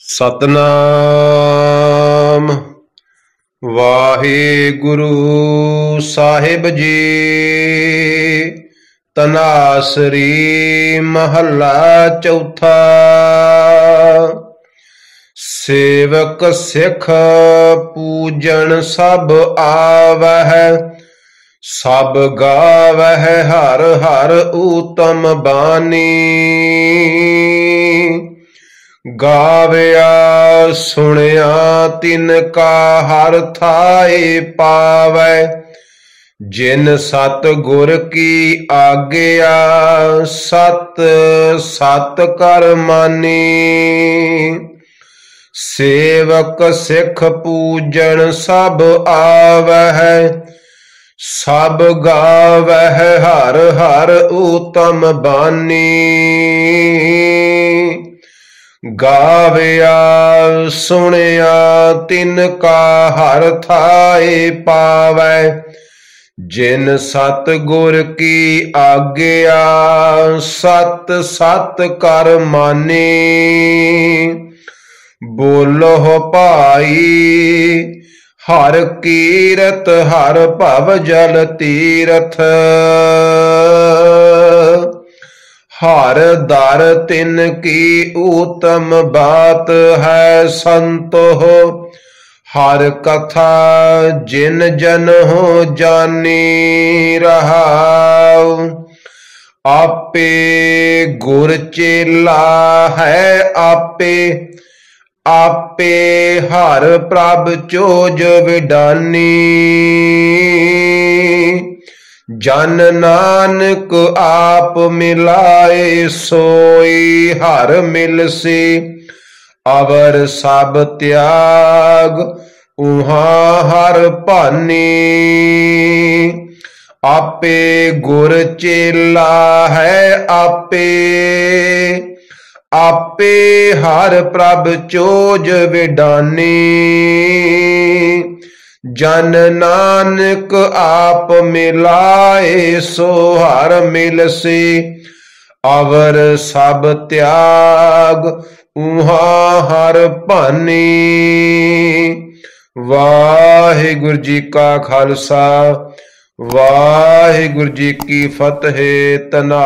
ਸਤਨਾਮ ਵਾਹਿਗੁਰੂ ਸਾਹਿਬ ਜੀ। ਤਨਾਸਰੀ ਮਹੱਲਾ ਚੌਥਾ। ਸੇਵਕ ਸਿੱਖ ਪੂਜਣ ਸਭ ਆਵਹਿ, ਸਭ ਗਾਵਹਿ ਹਰ ਹਰ ਊਤਮ ਬਾਣੀ। ਗਾਵਿਆ ਸੁਣਿਆ ਤਿਨ ਕਾ ਹਰ ਥਾਇ ਪਾਵੈ, ਜਿਨ ਸਤ ਗੁਰ ਕੀ ਆਗਿਆ ਸਤ ਸਤ ਕਰ ਮਾਨੀ। ਸੇਵਕ ਸਿੱਖ ਪੂਜਣ ਸਭ ਆਵਹਿ, ਸਭ ਗਾਵਹਿ ਹਰ ਹਰ ਊਤਮ ਬਾਣੀ। ਗਾਵਿਆ ਸੁਣਿਆ ਤਿਨ ਕਾ ਹਰ ਥਾਇ ਪਾਵੈ, ਜਿਨ ਸਤ ਗੁਰ ਕੀ ਆਗਿਆ ਸਤ ਸਤ ਕਰ ਮਾਨੀ। ਬੋਲੋ ਭਾਈ ਹਰ ਕੀਰਤ ਹਰ ਭਵ ਜਲ ਤੀਰਥ, ਹਰ ਦਰ ਤਿਨ ਕੀ ਊਤਮ ਬਾਤ ਹੈ ਸੰਤੋ। ਹਰ ਕਥਾ ਜਿਨ ਜਨ ਹੋ ਜਾਨੀ ਰਹਾਉ, ਆਪੇ ਗੁਰ ਚੇਲਾ ਹੈ ਆਪੇ, ਆਪੇ ਹਰ ਪ੍ਰਭ ਚੋਜ ਵਿਡਾਨੀ। ਜਨ ਨਾਨਕ ਆਪ ਮਿਲਾਏ ਸੋਈ, ਹਰ ਮਿਲਸੀ ਅਵਰ ਸਭ ਤਿਆਗ ਉਹਾਂ ਹਰ ਭਾਨੀ। ਆਪੇ ਗੁਰ ਚੇਲਾ ਹੈ ਆਪੇ, ਆਪੇ ਹਰ ਪ੍ਰਭ ਚੋਜ ਵਿਡਾਨੀ। ਜਨ ਨਾਨਕ ਆਪ ਮਿਲਾਏ ਸੋ ਹਰ ਮਿਲਸੀ ਅਵਰ ਸਭ ਤਿਆਗ ਉਹਾਂ ਹਰ ਭਾਨੀ। ਵਾਹਿਗੁਰੂ ਜੀ ਕਾ ਖਾਲਸਾ, ਵਾਹਿਗੁਰੂ ਜੀ ਕੀ ਫਤਿਹ। ਤਨਾ